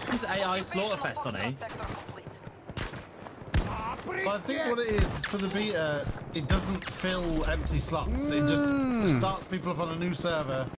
This AI slaughterfest on it. But I think what it is for the beta, it doesn't fill empty slots. It just starts people up on a new server.